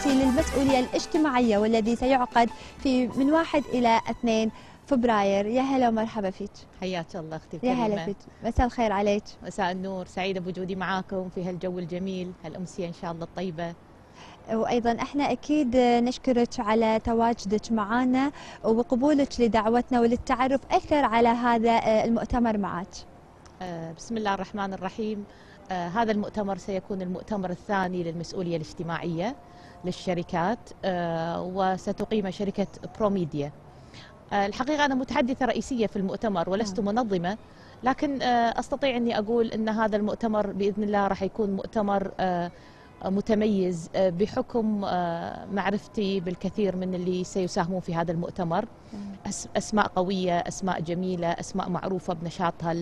الرئاسي للمسؤولية الاجتماعية، والذي سيعقد من 1 إلى 2 فبراير. يا هلا ومرحبا فيك. حياك الله اختي يا الكريمة. هلا فيك، مساء الخير عليك. مساء النور، سعيدة بوجودي معاكم في هالجو الجميل، هالأمسية إن شاء الله الطيبة. وأيضا احنا أكيد نشكرك على تواجدك معنا وقبولك لدعوتنا وللتعرف أكثر على هذا المؤتمر معك. بسم الله الرحمن الرحيم. هذا المؤتمر سيكون المؤتمر الثاني للمسؤولية الاجتماعية للشركات، وستقيم شركة بروميديا. الحقيقة أنا متحدثة رئيسية في المؤتمر ولست منظمة، لكن أستطيع أني أقول أن هذا المؤتمر بإذن الله راح يكون مؤتمر متميز بحكم معرفتي بالكثير من اللي سيساهمون في هذا المؤتمر. أسماء قوية، أسماء جميلة، أسماء معروفة بنشاطها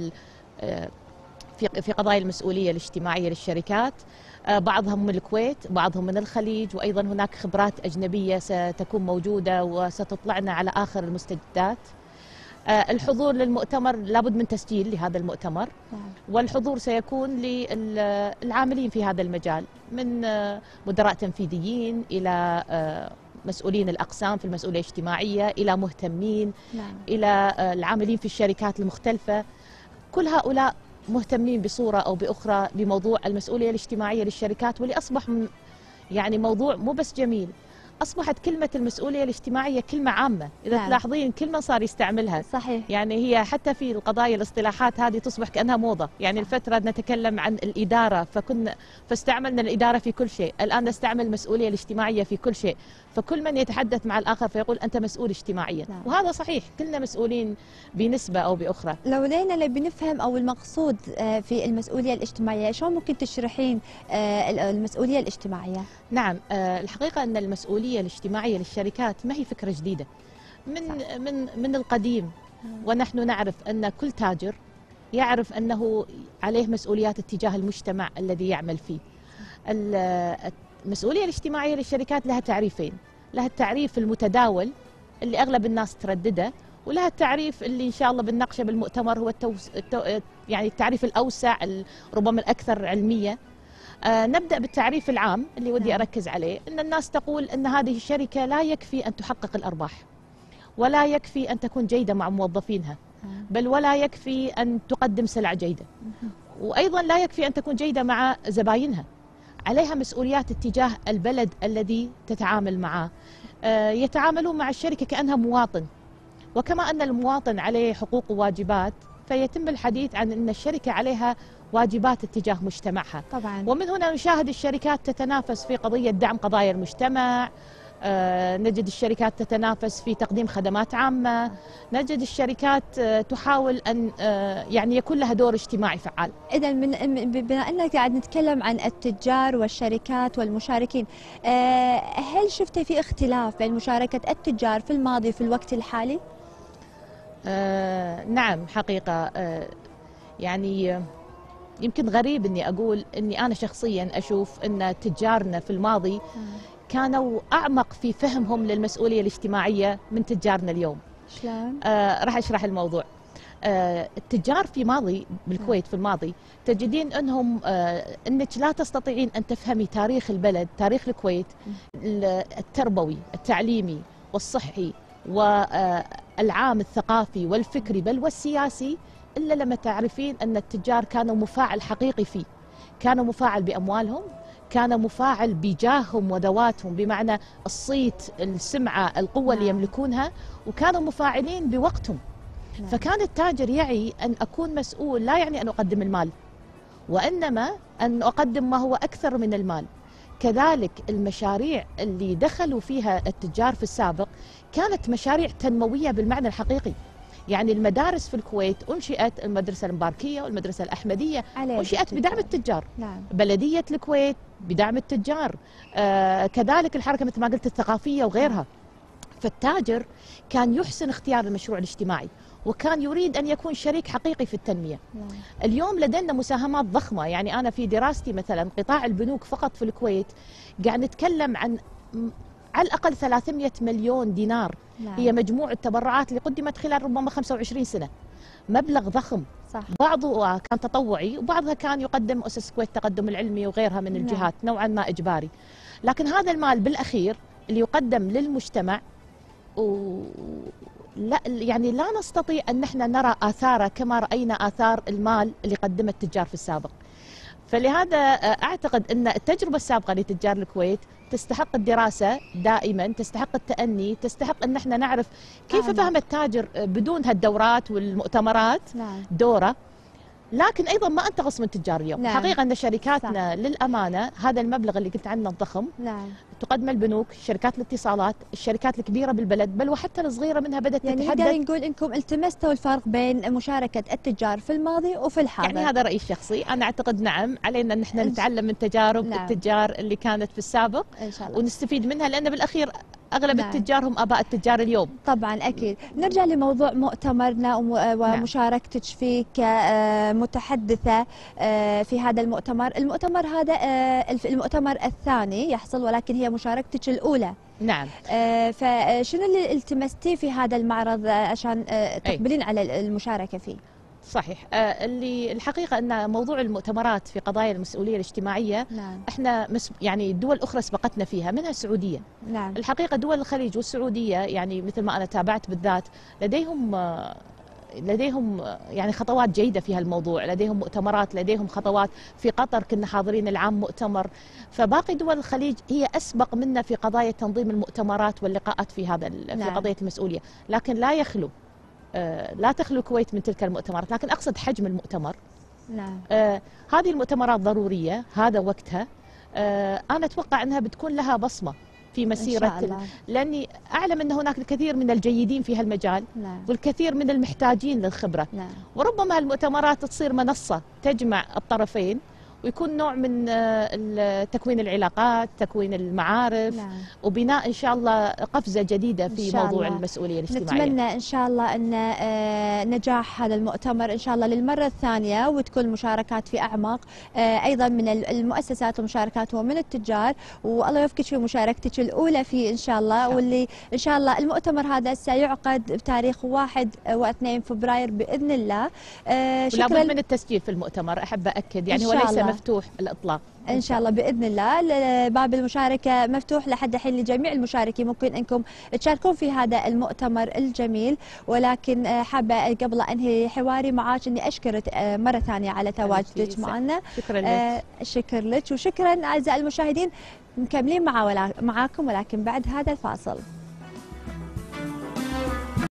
في قضايا المسؤولية الاجتماعية للشركات. بعضهم من الكويت، بعضهم من الخليج، وأيضا هناك خبرات أجنبية ستكون موجودة وستطلعنا على آخر المستجدات. الحضور للمؤتمر لابد من تسجيل لهذا المؤتمر، والحضور سيكون للعاملين في هذا المجال، من مدراء تنفيذيين إلى مسؤولين الأقسام في المسؤولية الاجتماعية، إلى مهتمين، إلى العاملين في الشركات المختلفة. كل هؤلاء مهتمين بصورة أو بأخرى بموضوع المسؤولية الاجتماعية للشركات، واللي أصبح يعني موضوع مو بس جميل، أصبحت كلمة المسؤولية الاجتماعية كلمة عامة. إذا تلاحظين كلمة صار يستعملها. صحيح. يعني هي حتى في القضايا الاصطلاحات هذه تصبح كأنها موضة. يعني الفترة نتكلم عن الإدارة فاستعملنا الإدارة في كل شيء، الآن نستعمل المسؤولية الاجتماعية في كل شيء، فكل من يتحدث مع الآخر فيقول أنت مسؤول اجتماعيا. وهذا صحيح، كلنا مسؤولين بنسبة أو بأخرى. لو لينا بنفهم أو المقصود في المسؤولية الاجتماعية، شلون ممكن تشرحين المسؤولية الاجتماعية؟ نعم، الحقيقة أن المسؤولية الاجتماعية للشركات ما هي فكرة جديدة، من القديم. ونحن نعرف أن كل تاجر يعرف أنه عليه مسؤوليات اتجاه المجتمع الذي يعمل فيه. المسؤولية الاجتماعية للشركات لها تعريفين، لها التعريف المتداول اللي أغلب الناس تردده، ولها التعريف اللي إن شاء الله بنناقشه بالمؤتمر هو يعني التعريف الأوسع ربما الأكثر علمية. نبدأ بالتعريف العام اللي ودي أركز عليه، أن الناس تقول أن هذه الشركة لا يكفي أن تحقق الأرباح، ولا يكفي أن تكون جيدة مع موظفينها، بل ولا يكفي أن تقدم سلع جيدة، وأيضا لا يكفي أن تكون جيدة مع زباينها. عليها مسؤوليات اتجاه البلد الذي تتعامل معه. يتعاملون مع الشركة كأنها مواطن، وكما أن المواطن عليه حقوق وواجبات، فيتم الحديث عن أن الشركة عليها واجبات اتجاه مجتمعها. طبعا. ومن هنا نشاهد الشركات تتنافس في قضية دعم قضايا المجتمع، نجد الشركات تتنافس في تقديم خدمات عامة، نجد الشركات تحاول أن يعني يكون لها دور اجتماعي فعال. إذا بما أنك قاعد نتكلم عن التجار والشركات والمشاركين، هل شفت في اختلاف بين مشاركة التجار في الماضي وفي الوقت الحالي؟ نعم، حقيقة يعني يمكن غريب أني أقول أني أنا شخصيا أشوف أن تجارنا في الماضي كانوا أعمق في فهمهم للمسؤولية الاجتماعية من تجارنا اليوم. شلون؟ راح أشرح الموضوع. التجار في ماضي بالكويت في الماضي تجدين أنهم أنك لا تستطيعين أن تفهمي تاريخ البلد، تاريخ الكويت التربوي التعليمي والصحي والعام الثقافي والفكري بل والسياسي، إلا لما تعرفين أن التجار كانوا مفاعل حقيقي فيه، كانوا مفاعل بأموالهم، كان مفاعل بجاههم وذواتهم، بمعنى الصيت، السمعة، القوة اللي يملكونها، وكانوا مفاعلين بوقتهم. فكان التاجر يعي أن أكون مسؤول لا يعني أن أقدم المال، وإنما أن أقدم ما هو أكثر من المال. كذلك المشاريع اللي دخلوا فيها التجار في السابق كانت مشاريع تنموية بالمعنى الحقيقي. يعني المدارس في الكويت أنشئت، المدرسة المباركية والمدرسة الأحمدية أنشئت بدعم التجار. بلدية الكويت بدعم التجار، كذلك الحركة مثل ما قلت الثقافية وغيرها. فالتاجر كان يحسن اختيار المشروع الاجتماعي، وكان يريد أن يكون شريك حقيقي في التنمية. اليوم لدينا مساهمات ضخمة. يعني أنا في دراستي مثلا قطاع البنوك فقط في الكويت قاعد نتكلم عن على الأقل 300 مليون دينار. هي مجموع التبرعات اللي قدمت خلال ربما 25 سنة. مبلغ ضخم. صح. بعضه كان تطوعي وبعضها كان يقدم أسس الكويت التقدم العلمي وغيرها من الجهات، نوعا ما إجباري. لكن هذا المال بالأخير اللي يقدم للمجتمع لا يعني لا نستطيع أن نحن نرى آثاره كما رأينا آثار المال اللي قدمه التجار في السابق. فلهذا أعتقد أن التجربة السابقة لتجار الكويت تستحق الدراسة دائما، تستحق التأني، تستحق أن احنا نعرف كيف فهم التاجر بدون هالدورات والمؤتمرات دوره. لكن ايضا ما انتقص من تجار اليوم. حقيقه ان شركاتنا للامانه هذا المبلغ اللي قلت عنه الضخم تقدم البنوك، شركات الاتصالات، الشركات الكبيره بالبلد، بل وحتى الصغيره منها بدات يعني تتحدث. يعني نقول انكم التمستوا الفرق بين مشاركه التجار في الماضي وفي الحاضر. يعني هذا رايي الشخصي، انا اعتقد نعم علينا ان احنا نتعلم من تجارب التجار اللي كانت في السابق إن شاء الله. ونستفيد منها، لان بالاخير اغلب التجار هم اباء التجار اليوم. طبعا اكيد. نرجع لموضوع مؤتمرنا ومشاركتك فيه كمتحدثه في هذا المؤتمر. المؤتمر هذا المؤتمر الثاني يحصل، ولكن هي مشاركتك الاولى. نعم. فشنو اللي التمستيه في هذا المعرض عشان تقبلين على المشاركه فيه؟ صحيح. اللي الحقيقه ان موضوع المؤتمرات في قضايا المسؤوليه الاجتماعيه احنا يعني دول اخرى سبقتنا فيها، منها السعوديه. الحقيقه دول الخليج والسعوديه يعني مثل ما انا تابعت بالذات لديهم يعني خطوات جيده في هالموضوع، لديهم مؤتمرات، لديهم خطوات. في قطر كنا حاضرين العام مؤتمر، فباقي دول الخليج هي اسبق منا في قضايا تنظيم المؤتمرات واللقاءات في هذا في قضيه المسؤوليه. لكن لا تخلو الكويت من تلك المؤتمرات، لكن أقصد حجم المؤتمر. هذه المؤتمرات ضرورية، هذا وقتها. أنا أتوقع أنها بتكون لها بصمة في مسيرة، لأني أعلم أن هناك الكثير من الجيدين في هالمجال والكثير من المحتاجين للخبرة. وربما المؤتمرات تصير منصة تجمع الطرفين، ويكون نوع من تكوين العلاقات، تكوين المعارف، وبناء إن شاء الله قفزة جديدة في موضوع المسؤولية الاجتماعية. نتمنى إن شاء الله أن نجاح هذا المؤتمر إن شاء الله للمرة الثانية، وتكون مشاركات في أعماق أيضا من المؤسسات ومشاركات ومن التجار، والله يوفقك في مشاركتك الأولى فيه إن شاء الله. واللي إن شاء الله المؤتمر هذا سيعقد بتاريخ 1 و2 فبراير بإذن الله. شكرا. لابد من التسجيل في المؤتمر، أحب أكد يعني هو ليس مفتوح الإطلاق. إن شاء الله بإذن الله باب المشاركة مفتوح لحد الحين لجميع المشاركين، ممكن أنكم تشاركون في هذا المؤتمر الجميل. ولكن حابة قبل أنهي حواري معاك أني أشكرك مرة ثانية على تواجدك معنا. شكرا لك. شكرا لك وشكرا أعزائي المشاهدين. مكملين معاكم ولكن بعد هذا الفاصل.